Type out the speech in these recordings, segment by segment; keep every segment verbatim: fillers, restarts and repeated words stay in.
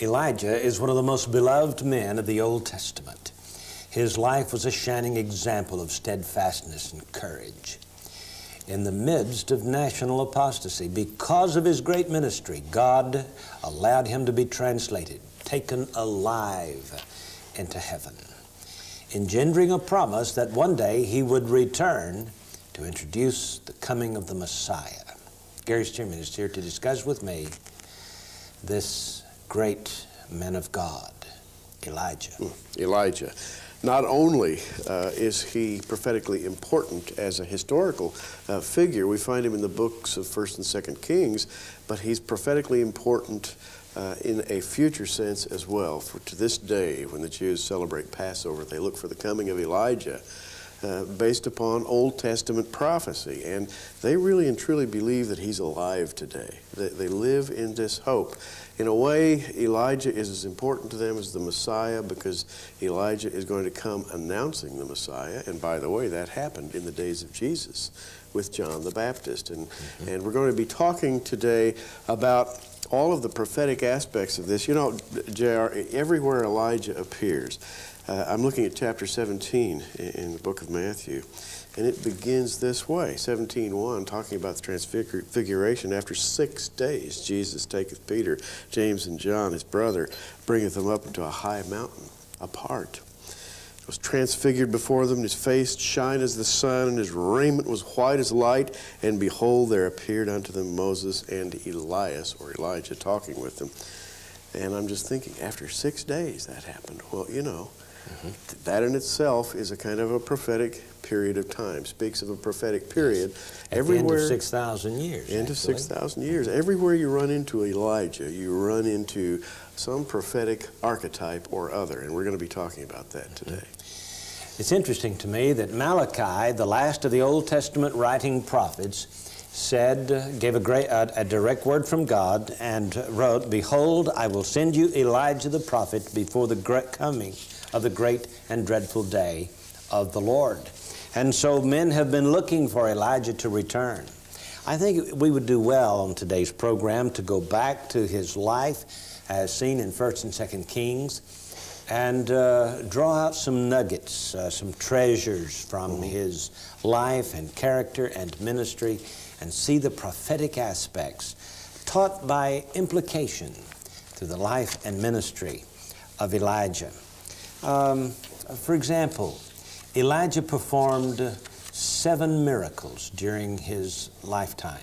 Elijah is one of the most beloved men of the Old Testament. His life was a shining example of steadfastness and courage. In the midst of national apostasy, because of his great ministry, God allowed him to be translated, taken alive into heaven, engendering a promise that one day he would return to introduce the coming of the Messiah. Gary Stearman is here to discuss with me this great man of God, Elijah. Elijah. Not only uh, is he prophetically important as a historical uh, figure, we find him in the books of First and Second Kings, but he's prophetically important uh, in a future sense as well. For to this day, when the Jews celebrate Passover, they look for the coming of Elijah uh, based upon Old Testament prophecy. And they really and truly believe that he's alive today. They, they live in this hope. In a way, Elijah is as important to them as the Messiah, because Elijah is going to come announcing the Messiah. And by the way, that happened in the days of Jesus with John the Baptist. And, mm-hmm. and we're going to be talking today about all of the prophetic aspects of this. You know, J R, everywhere Elijah appears, uh, I'm looking at chapter seventeen in, in the book of Matthew, and it begins this way, seventeen one, talking about the transfiguration. After six days, Jesus taketh Peter, James, and John, his brother, bringeth them up into a high mountain apart. He was transfigured before them, his face shined as the sun, and his raiment was white as light. And behold, there appeared unto them Moses and Elias, or Elijah, talking with them. And I'm just thinking, after six days that happened. Well, you know, mm-hmm. that in itself is a kind of a prophetic period of time, speaks of a prophetic period. At everywhere, the end of six thousand years. Into six thousand years. Everywhere you run into Elijah, you run into some prophetic archetype or other, and we're going to be talking about that today. Mm-hmm. It's interesting to me that Malachi, the last of the Old Testament writing prophets, said, gave a, great, a, a direct word from God and wrote, "Behold, I will send you Elijah the prophet before the great coming of the great and dreadful day of the Lord." And so men have been looking for Elijah to return. I think we would do well on today's program to go back to his life as seen in First and Second Kings and uh, draw out some nuggets, uh, some treasures from mm-hmm. his life and character and ministry, and see the prophetic aspects taught by implication through the life and ministry of Elijah. Um, for example, Elijah performed seven miracles during his lifetime.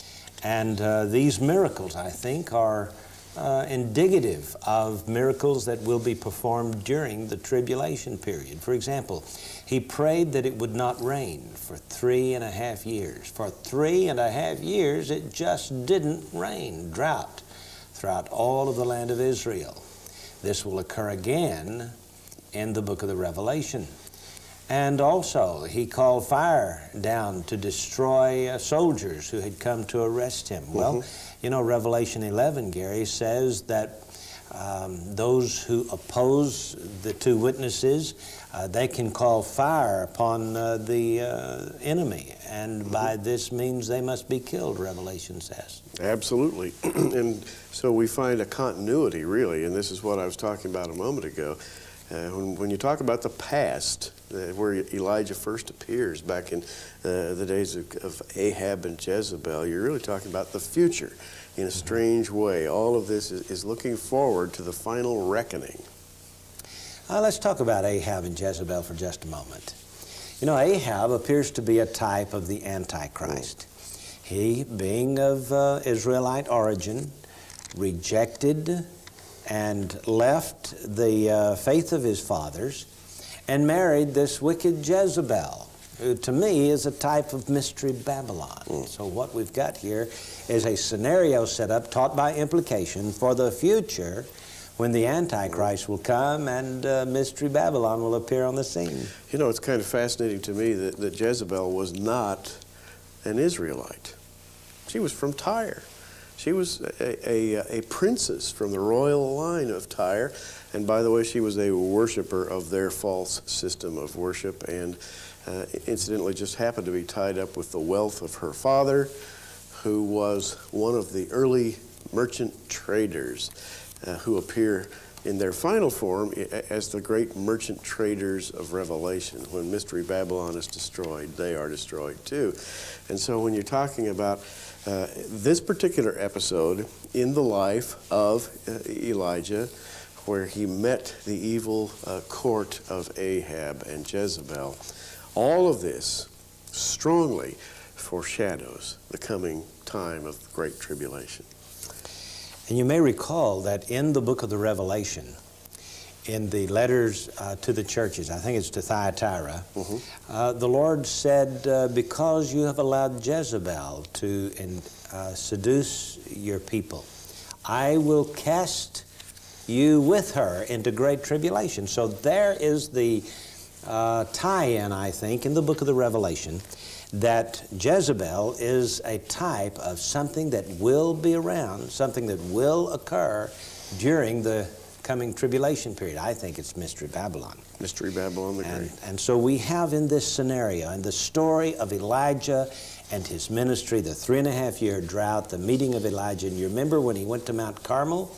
And uh, these miracles, I think, are uh, indicative of miracles that will be performed during the tribulation period. For example, he prayed that it would not rain for three and a half years. For three and a half years, it just didn't rain. Drought throughout all of the land of Israel. This will occur again in the book of the Revelation. And also, he called fire down to destroy uh, soldiers who had come to arrest him. Mm-hmm. Well, you know, Revelation eleven, Gary, says that um, those who oppose the two witnesses, uh, they can call fire upon uh, the uh, enemy. And mm-hmm. by this means, they must be killed, Revelation says. Absolutely. And so we find a continuity, really, and this is what I was talking about a moment ago. Uh, when, when you talk about the past, uh, where Elijah first appears back in uh, the days of, of Ahab and Jezebel, you're really talking about the future in a strange way. All of this is, is looking forward to the final reckoning. Uh, let's talk about Ahab and Jezebel for just a moment. You know, Ahab appears to be a type of the Antichrist. Mm. He, being of uh, Israelite origin, rejected and left the uh, faith of his fathers and married this wicked Jezebel, who to me is a type of Mystery Babylon. Mm. So what we've got here is a scenario set up, taught by implication, for the future when the Antichrist will come and uh, Mystery Babylon will appear on the scene. You know, it's kind of fascinating to me that, that Jezebel was not an Israelite. She was from Tyre. She was a, a, a princess from the royal line of Tyre, and by the way, she was a worshiper of their false system of worship, and uh, incidentally just happened to be tied up with the wealth of her father, who was one of the early merchant traders. uh, who appear in their final form as the great merchant traders of Revelation. When Mystery Babylon is destroyed, they are destroyed too. And so when you're talking about uh, this particular episode in the life of uh, Elijah, where he met the evil uh, court of Ahab and Jezebel, all of this strongly foreshadows the coming time of the Great Tribulation. And you may recall that in the book of the Revelation, in the letters uh, to the churches, I think it's to Thyatira, mm-hmm. uh, the Lord said, uh, because you have allowed Jezebel to in, uh, seduce your people, I will cast you with her into great tribulation. So there is the uh, tie-in, I think, in the book of the Revelation, that Jezebel is a type of something that will be around, something that will occur during the coming tribulation period. I think it's Mystery Babylon. Mystery Babylon the and, Great. And so we have in this scenario, in the story of Elijah and his ministry, the three and a half year drought, the meeting of Elijah. And you remember when he went to Mount Carmel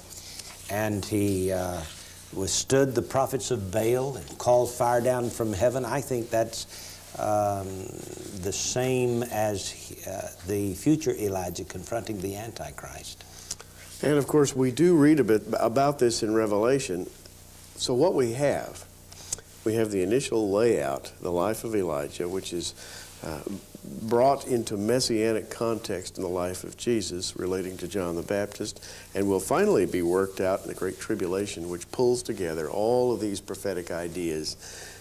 and he uh, withstood the prophets of Baal and called fire down from heaven? I think that's Um, the same as uh, the future Elijah confronting the Antichrist. And of course we do read a bit about this in Revelation. So what we have, we have the initial layout, the life of Elijah, which is uh, brought into messianic context in the life of Jesus relating to John the Baptist, and will finally be worked out in the Great Tribulation, which pulls together all of these prophetic ideas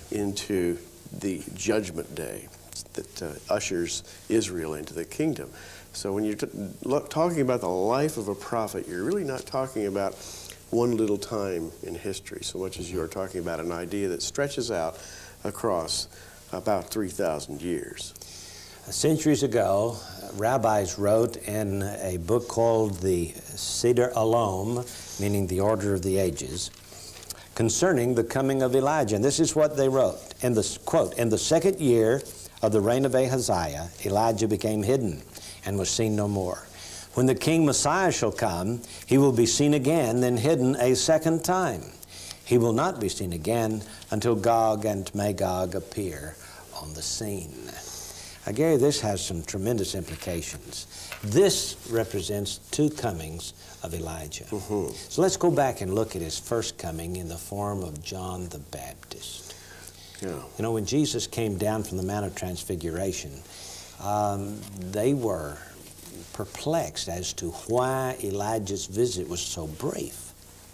into the judgment day that uh, ushers Israel into the kingdom. So when you're t look, talking about the life of a prophet, you're really not talking about one little time in history so much as you are talking about an idea that stretches out across about three thousand years. Centuries ago, rabbis wrote in a book called the Seder Alom, meaning the Order of the Ages, concerning the coming of Elijah. And this is what they wrote. In the, quote, in the second year of the reign of Ahaziah, Elijah became hidden and was seen no more. When the King Messiah shall come, he will be seen again, then hidden a second time. He will not be seen again until Gog and Magog appear on the scene. Now, Gary, this has some tremendous implications. This represents two comings of Elijah. Mm-hmm. So let's go back and look at his first coming in the form of John the Baptist. Yeah. You know, when Jesus came down from the Mount of Transfiguration, um, they were perplexed as to why Elijah's visit was so brief.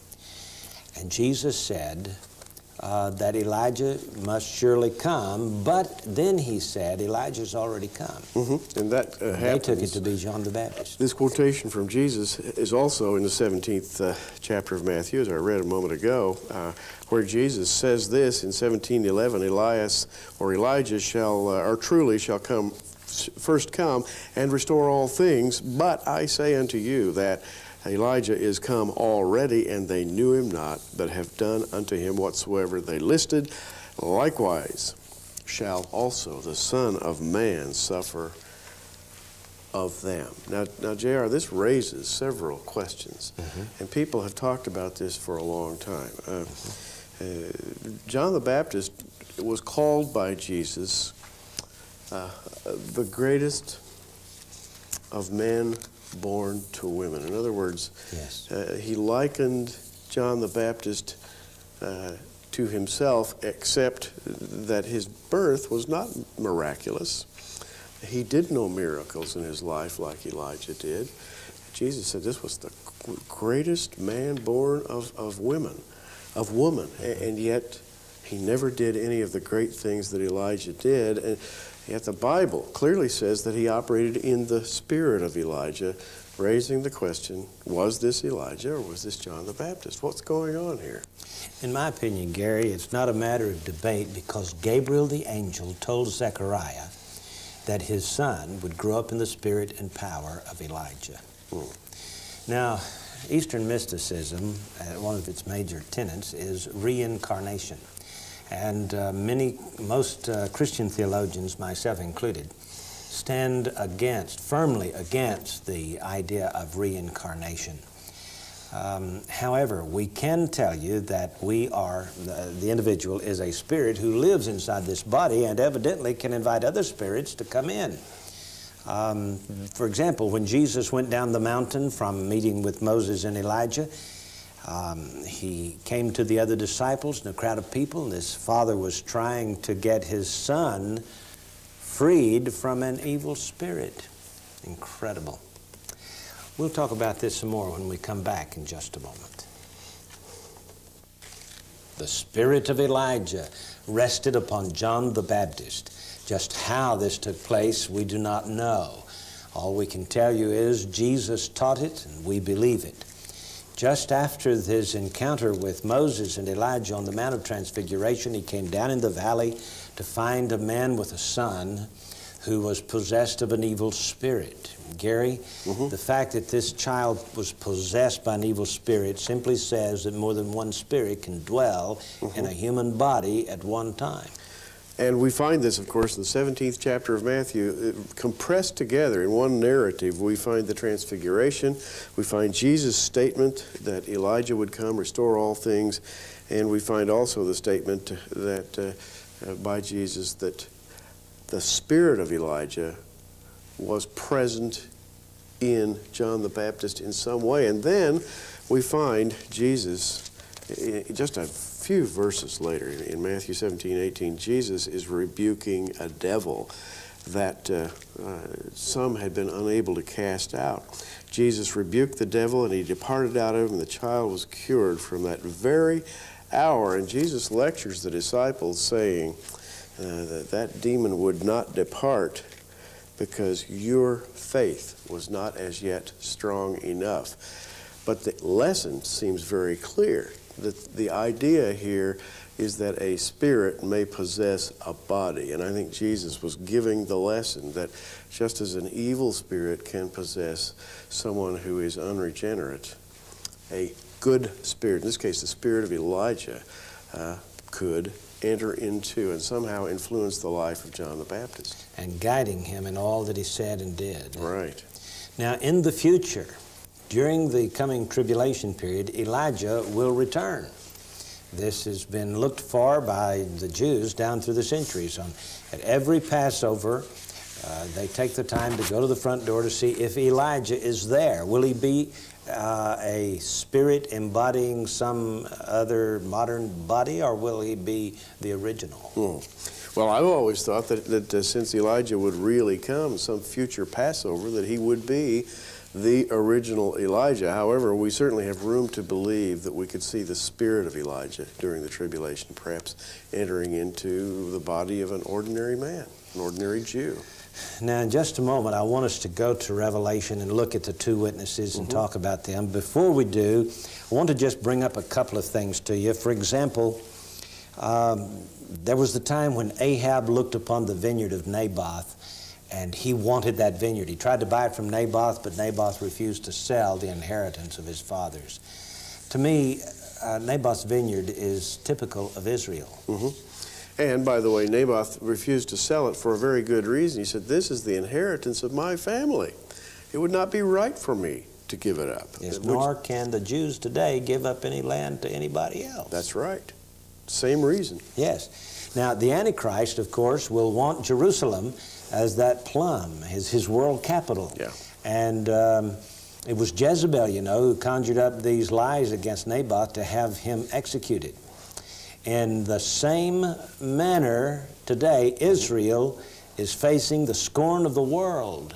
And Jesus said uh, that Elijah must surely come, but then he said Elijah's already come. Mm-hmm. And that uh, They took it to be John the Baptist. This quotation from Jesus is also in the seventeenth uh, chapter of Matthew, as I read a moment ago, uh, where Jesus says this in seventeen eleven, Elias or Elijah shall, uh, or truly shall come, first come and restore all things, but I say unto you that Elijah is come already, and they knew him not, but have done unto him whatsoever they listed. Likewise shall also the Son of Man suffer of them. Now, now J R, this raises several questions, mm-hmm. and people have talked about this for a long time. Uh, mm-hmm. uh, John the Baptist was called by Jesus uh, the greatest of men born to women. In other words, yes. uh, he likened John the Baptist uh, to himself, except that his birth was not miraculous. He did no miracles in his life like Elijah did. Jesus said this was the greatest man born of, of women, of woman, mm-hmm. and yet he never did any of the great things that Elijah did. And yet the Bible clearly says that he operated in the spirit of Elijah, raising the question, was this Elijah or was this John the Baptist? What's going on here? In my opinion, Gary, it's not a matter of debate, because Gabriel the angel told Zechariah that his son would grow up in the spirit and power of Elijah. Hmm. Now, Eastern mysticism, uh, one of its major tenets, is reincarnation. And uh, many, most uh, Christian theologians, myself included, stand against, firmly against the idea of reincarnation. Um, however, we can tell you that we are, the, the individual is a spirit who lives inside this body and evidently can invite other spirits to come in. Um, for example, when Jesus went down the mountain from meeting with Moses and Elijah, um, he came to the other disciples and a crowd of people, and his father was trying to get his son freed from an evil spirit. Incredible. We'll talk about this some more when we come back in just a moment. The spirit of Elijah rested upon John the Baptist. Just how this took place, we do not know. All we can tell you is Jesus taught it, and we believe it. Just after his encounter with Moses and Elijah on the Mount of Transfiguration, he came down in the valley to find a man with a son who was possessed of an evil spirit. Gary, mm-hmm. the fact that this child was possessed by an evil spirit simply says that more than one spirit can dwell mm-hmm. in a human body at one time. And we find this, of course, in the seventeenth chapter of Matthew, compressed together in one narrative. We find the Transfiguration, we find Jesus' statement that Elijah would come, restore all things, and we find also the statement that uh, uh, by Jesus that the spirit of Elijah was present in John the Baptist in some way. And then we find Jesus, just a few verses later, in Matthew seventeen, eighteen, Jesus is rebuking a devil that uh, uh, some had been unable to cast out. Jesus rebuked the devil, and he departed out of him, and the child was cured from that very hour. And Jesus lectures the disciples, saying uh, that that demon would not depart because your faith was not as yet strong enough. But the lesson seems very clear. That the idea here is that a spirit may possess a body. And I think Jesus was giving the lesson that just as an evil spirit can possess someone who is unregenerate, a good spirit, in this case the spirit of Elijah, uh, could enter into and somehow influence the life of John the Baptist. And guiding him in all that he said and did. Right. Now, in the future, during the coming tribulation period, Elijah will return. This has been looked for by the Jews down through the centuries. On, at every Passover, uh, they take the time to go to the front door to see if Elijah is there. Will he be uh, a spirit embodying some other modern body, or will he be the original? Hmm. Well, I've always thought that, that uh, since Elijah would really come, some future Passover, that he would be the original Elijah. However, we certainly have room to believe that we could see the spirit of Elijah during the tribulation, perhaps entering into the body of an ordinary man, an ordinary Jew. Now, in just a moment, I want us to go to Revelation and look at the two witnesses and mm-hmm. talk about them. Before we do, I want to just bring up a couple of things to you. For example, um, there was the time when Ahab looked upon the vineyard of Naboth, and he wanted that vineyard. He tried to buy it from Naboth, but Naboth refused to sell the inheritance of his fathers. To me, uh, Naboth's vineyard is typical of Israel. Mm-hmm. And, by the way, Naboth refused to sell it for a very good reason. He said, this is the inheritance of my family. It would not be right for me to give it up. Yes, nor can the Jews today give up any land to anybody else. That's right. Same reason. Yes. Now, the Antichrist, of course, will want Jerusalem as that plum, his, his world capital. Yeah. And um, it was Jezebel, you know, who conjured up these lies against Naboth to have him executed. In the same manner, today, Israel is facing the scorn of the world,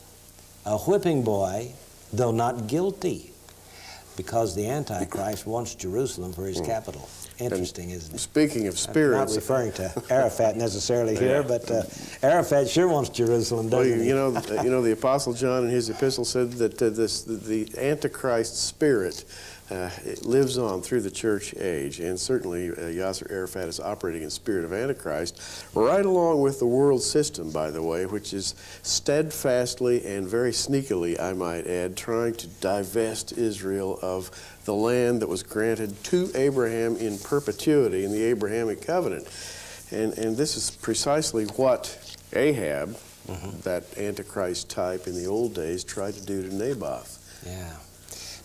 a whipping boy, though not guilty, because the Antichrist wants Jerusalem for his capital. Interesting, and isn't it? Speaking of spirits... I'm not referring to Arafat necessarily here, yeah. but uh, Arafat sure wants Jerusalem, doesn't well, you, he? You know, you know, the Apostle John in his epistle said that uh, this, the, the Antichrist spirit uh, it lives on through the church age, and certainly uh, Yasser Arafat is operating in spirit of Antichrist, right along with the world system, by the way, which is steadfastly and very sneakily, I might add, trying to divest Israel of the land that was granted to Abraham in perpetuity in the Abrahamic covenant. And, and this is precisely what Ahab, mm-hmm. that Antichrist type in the old days, tried to do to Naboth. Yeah.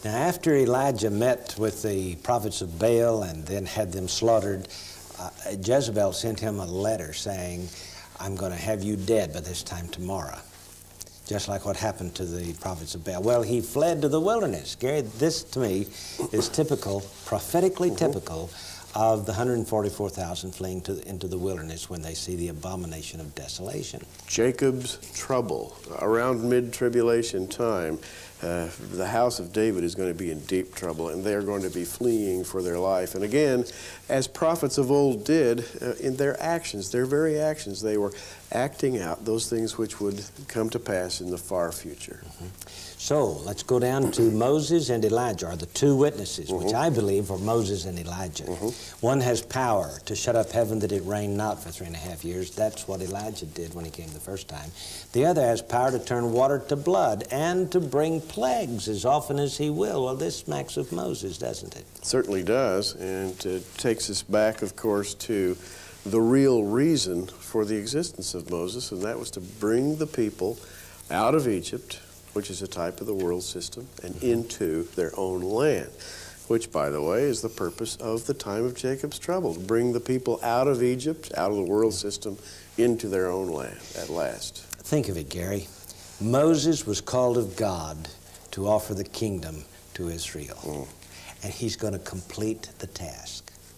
Now, after Elijah met with the prophets of Baal and then had them slaughtered, uh, Jezebel sent him a letter saying, I'm going to have you dead by this time tomorrow. Just like what happened to the prophets of Baal. Well, he fled to the wilderness. Gary, this to me is typical, prophetically mm-hmm. typical, of the one hundred forty-four thousand fleeing to, into the wilderness when they see the abomination of desolation. Jacob's trouble. Around mid-tribulation time, uh, the house of David is going to be in deep trouble, and they're going to be fleeing for their life. And again, as prophets of old did, uh, in their actions, their very actions, they were acting out those things which would come to pass in the far future. Mm-hmm. So, let's go down to Moses and Elijah, are the two witnesses, mm-hmm. which I believe are Moses and Elijah. Mm-hmm. One has power to shut up heaven that it rain not for three and a half years. That's what Elijah did when he came the first time. The other has power to turn water to blood and to bring plagues as often as he will. Well, this smacks of Moses, doesn't it? It certainly does, and it takes us back, of course, to the real reason for the existence of Moses, and that was to bring the people out of Egypt, which is a type of the world system, and mm-hmm. into their own land, which, by the way, is the purpose of the time of Jacob's trouble, to bring the people out of Egypt, out of the world system, into their own land at last. Think of it, Gary. Moses was called of God to offer the kingdom to Israel, mm. and he's going to complete the task.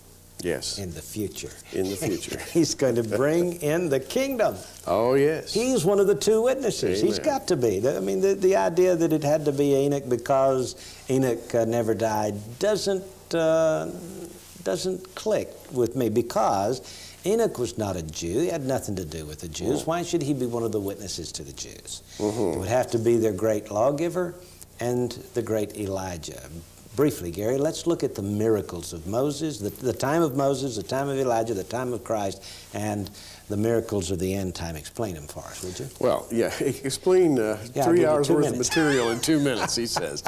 Yes. In the future. In the future. He's going to bring in the kingdom. Oh, yes. He's one of the two witnesses. Amen. He's got to be. I mean, the, the idea that it had to be Enoch because Enoch uh, never died doesn't, uh, doesn't click with me, because Enoch was not a Jew. He had nothing to do with the Jews. Mm. Why should he be one of the witnesses to the Jews? Mm-hmm. It would have to be their great lawgiver and the great Elijah. Briefly, Gary, let's look at the miracles of Moses, the, the time of Moses, the time of Elijah, the time of Christ, and the miracles of the end time. Explain them for us, would you? Well, yeah, explain uh, yeah, three hours worth minutes. of material in two minutes, he says.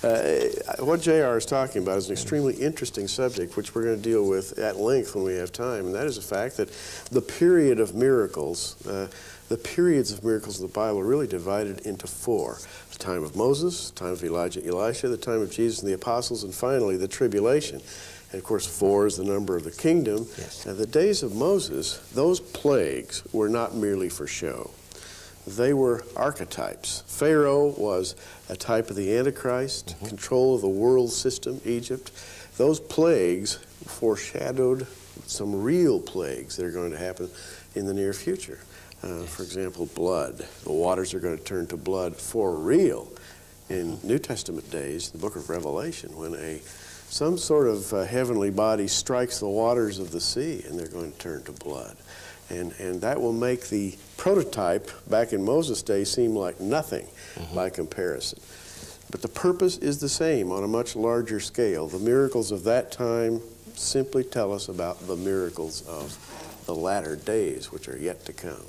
Uh, what J R is talking about is an extremely interesting subject, which we're going to deal with at length when we have time, and that is the fact that the period of miracles, uh, the periods of miracles in the Bible are really divided into four. The time of Moses, the time of Elijah, Elisha, the time of Jesus and the apostles, and finally the tribulation. And of course, four is the number of the kingdom. Yes. Now, the days of Moses, those plagues were not merely for show. They were archetypes. Pharaoh was a type of the Antichrist, mm-hmm. control of the world system, Egypt. Those plagues foreshadowed some real plagues that are going to happen in the near future. Uh, for example, blood. The waters are going to turn to blood for real in New Testament days, the book of Revelation, when a some sort of uh, heavenly body strikes the waters of the sea, and they're going to turn to blood. And, and that will make the prototype back in Moses' day seem like nothing mm-hmm. by comparison. But the purpose is the same on a much larger scale. The miracles of that time simply tell us about the miracles of the latter days, which are yet to come.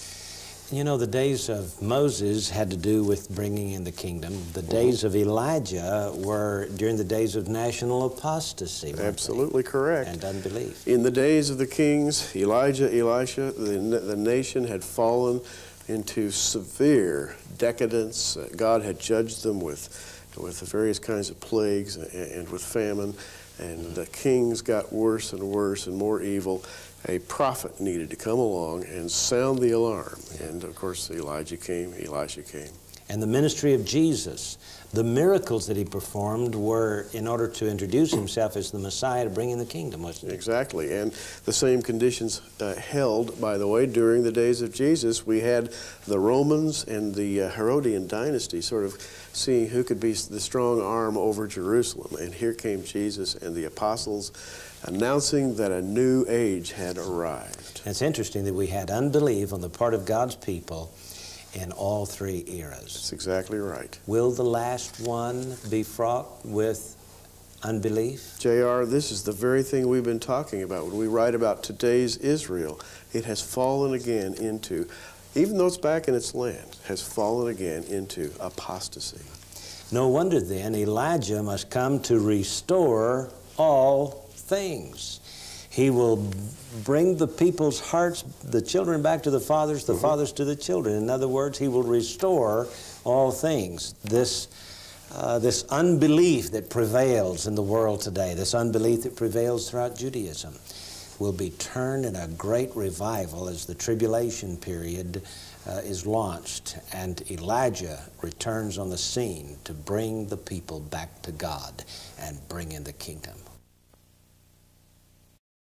You know, the days of Moses had to do with bringing in the kingdom. The days of Elijah were during the days of national apostasy. Absolutely correct. And unbelief. In the days of the kings, Elijah, Elisha, the, the nation had fallen into severe decadence. God had judged them with, with various kinds of plagues and, and with famine. And the kings got worse and worse and more evil. A prophet needed to come along and sound the alarm. And of course, Elijah came, Elisha came. And the ministry of Jesus, the miracles that he performed were in order to introduce himself as the Messiah to bring in the kingdom, wasn't it? Exactly. And the same conditions uh, held, by the way, during the days of Jesus. We had the Romans and the uh, Herodian dynasty sort of seeing who could be the strong arm over Jerusalem. And here came Jesus and the apostles announcing that a new age had arrived. It's interesting that we had unbelief on the part of God's people in all three eras. That's exactly right. Will the last one be fraught with unbelief? J R, this is the very thing we've been talking about. When we write about today's Israel, it has fallen again into, even though it's back in its land, has fallen again into apostasy. No wonder then Elijah must come to restore all things. He will bring the people's hearts, the children back to the fathers, the mm-hmm. fathers to the children. In other words, he will restore all things. This uh, this unbelief that prevails in the world today, this unbelief that prevails throughout Judaism, will be turned in a great revival as the tribulation period uh, is launched and Elijah returns on the scene to bring the people back to God and bring in the kingdom.